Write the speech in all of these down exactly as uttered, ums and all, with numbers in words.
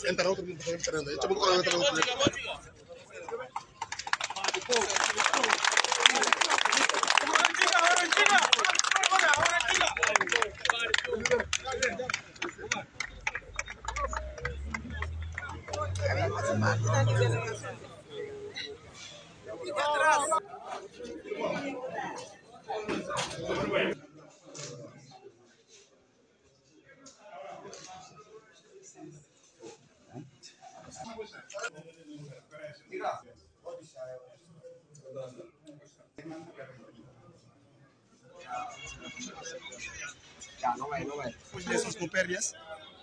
Entra outro mundo, entra aí. Chama o cara, entra outro. Não é, não é. Depois de eleições com o P R S?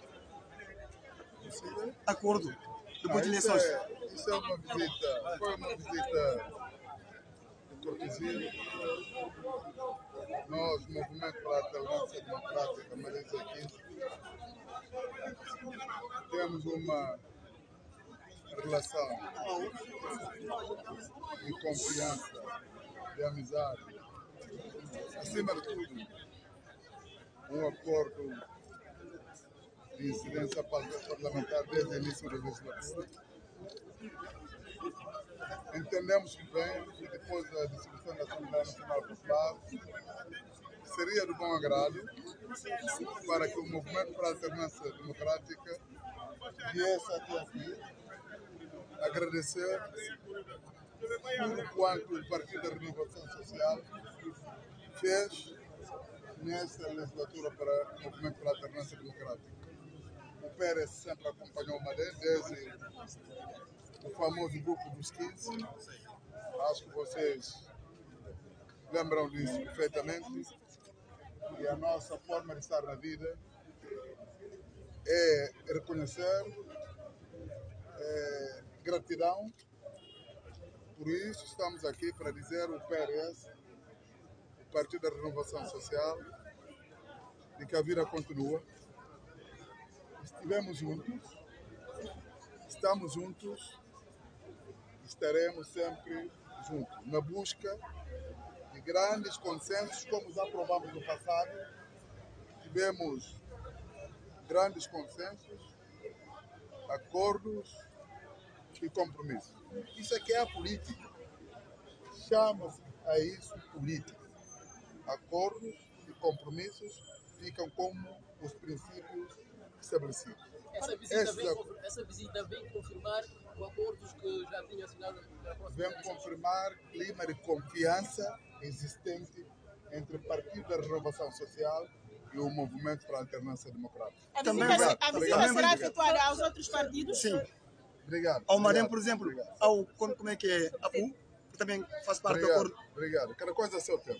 Acordo. Depois de eleições. Isso é, isso é uma visita, foi uma visita de cortesia. Nós, Movimento para a Alternância Democrática Marisa quinze, temos uma relação de confiança, de amizade, acima de tudo, um acordo de incidência parlamentar desde o início da legislatura. Entendemos que bem, que depois da dissolução da Assembleia Nacional Popular, seria de bom agrado para que o Movimento para a Alternância Democrática viesse até aqui agradecer tudo quanto o Partido da Renovação Social fez nesta legislatura para o Movimento para a Alternância Democrática. O P R S sempre acompanhou o Madem desde o famoso grupo dos quinze. Acho que vocês lembram disso perfeitamente. E a nossa forma de estar na vida é reconhecer, é, gratidão. Por isso estamos aqui para dizer o P R S, o Partido da Renovação Social, de que a vida continua. Estivemos juntos, estamos juntos, estaremos sempre juntos, na busca de grandes consensos, como já provamos no passado. Tivemos grandes consensos, acordos e compromissos. Isso aqui é a política. Chama-se a isso política. Acordos e compromissos ficam como os princípios estabelecidos. Essa visita, vem, essa visita vem confirmar os acordos que já tinha assinado na próxima Vem confirmar clima de confiança existente entre o Partido da Renovação Social e o Movimento para a Alternância Democrática. A Também visita, vai- a visita também será vai- efetuada aos outros partidos? Sim. Obrigado. Ao Madem, obrigado, por exemplo, obrigado. ao, como é que é? A U, que também faz parte do Obrigado, acordo. obrigado. Cada coisa a seu tempo.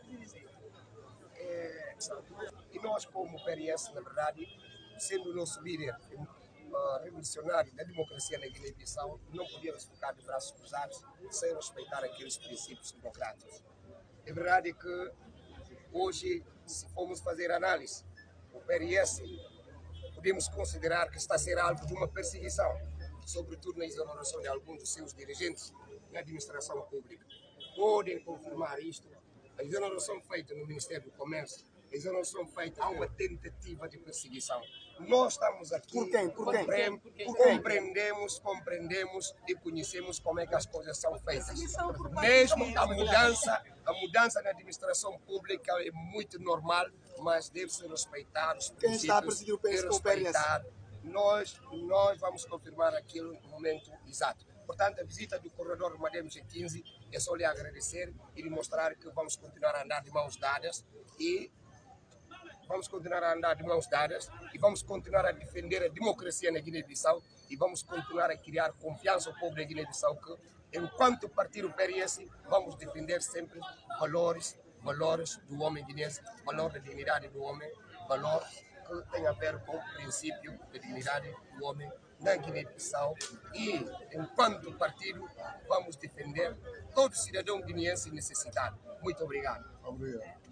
É, e nós, como P R S, na verdade, sendo o nosso líder uh, revolucionário da democracia na Guiné-Bissau, não podíamos ficar de braços cruzados sem respeitar aqueles princípios democráticos. É verdade que hoje, se formos fazer análise, o P R S podemos considerar que está a ser alvo de uma perseguição, sobretudo na exoneração de alguns dos seus dirigentes na administração pública. Podem confirmar isto. A exoneração feita no Ministério do Comércio, a exoneração feita há uma tentativa de perseguição. Nós estamos aqui, Por quem? Por quem? compre- Por quem? compreendemos, compreendemos e conhecemos como é que as coisas são feitas. Mesmo a mudança, a mudança na administração pública é muito normal, mas deve-se respeitar os Quem está a princípios perseguir o P S e com o P R S? respeitar. Nós, nós vamos confirmar aquilo no momento exato. Portanto, a visita do corredor Madem G quinze é só lhe agradecer e lhe mostrar que vamos continuar a andar de mãos dadas e vamos continuar a andar de mãos dadas e vamos continuar a defender a democracia na Guiné-Bissau e vamos continuar a criar confiança ao povo da Guiné-Bissau que, enquanto partido P R S, vamos defender sempre valores, valores do homem guinense, valor da dignidade do homem, valor que tem a ver com o princípio da dignidade do homem na Guiné-Bissau e, enquanto partido, vamos defender todo cidadão guineense necessitado. Muito obrigado. Obrigado.